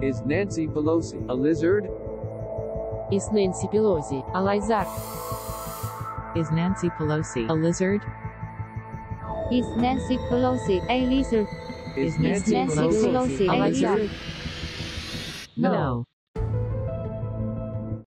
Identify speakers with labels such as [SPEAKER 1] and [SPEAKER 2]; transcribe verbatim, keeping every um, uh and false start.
[SPEAKER 1] Is Nancy Pelosi a lizard?
[SPEAKER 2] Is Nancy Pelosi a lizard?
[SPEAKER 3] Is Nancy Pelosi a lizard?
[SPEAKER 4] Is Nancy Pelosi a lizard?
[SPEAKER 1] Is
[SPEAKER 3] Is Nancy
[SPEAKER 4] Nancy
[SPEAKER 3] Pelosi
[SPEAKER 4] Pelosi
[SPEAKER 3] a
[SPEAKER 4] a
[SPEAKER 3] lizard?
[SPEAKER 4] lizard?
[SPEAKER 3] No.